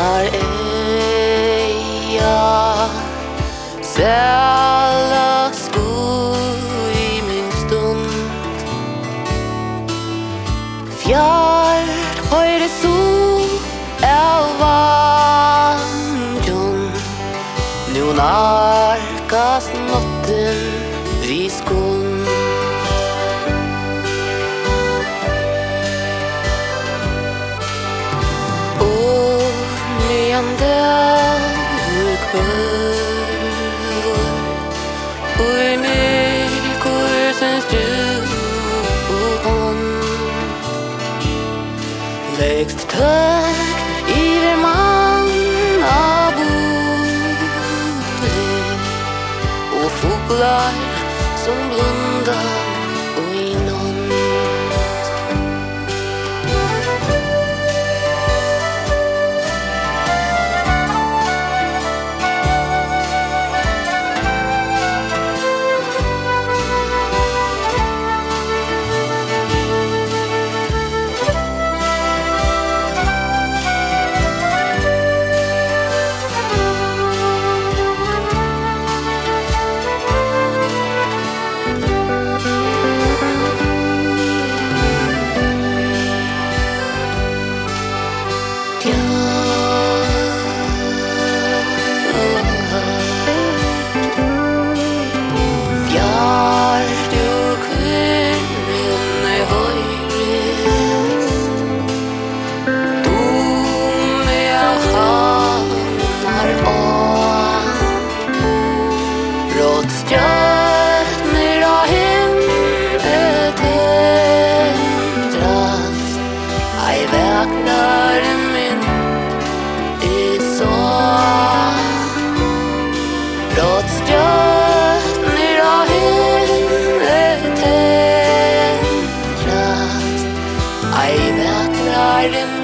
Nar eia sæla i min stund Fjær høyre av vandjon Nu narkas notten vi skund Ui mig kursens djupon Lägst tök iver manna bode Och fåglar som blundar ui nån I